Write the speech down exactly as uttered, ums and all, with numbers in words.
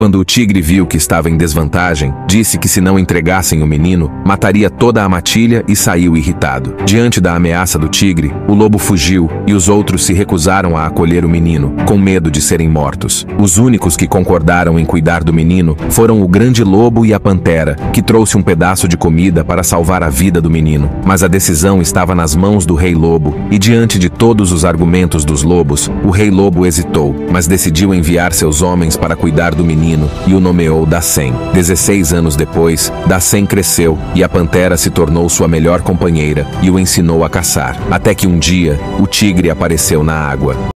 Quando o tigre viu que estava em desvantagem, disse que se não entregassem o menino, mataria toda a matilha e saiu irritado. Diante da ameaça do tigre, o lobo fugiu e os outros se recusaram a acolher o menino, com medo de serem mortos. Os únicos que concordaram em cuidar do menino foram o grande lobo e a pantera, que trouxe um pedaço de comida para salvar a vida do menino. Mas a decisão estava nas mãos do rei lobo, e diante de todos os argumentos dos lobos, o rei lobo hesitou, mas decidiu enviar seus homens para cuidar do menino e o nomeou Dassem. dezesseis anos depois, Dassem cresceu e a pantera se tornou sua melhor companheira e o ensinou a caçar. Até que um dia, o tigre apareceu na água.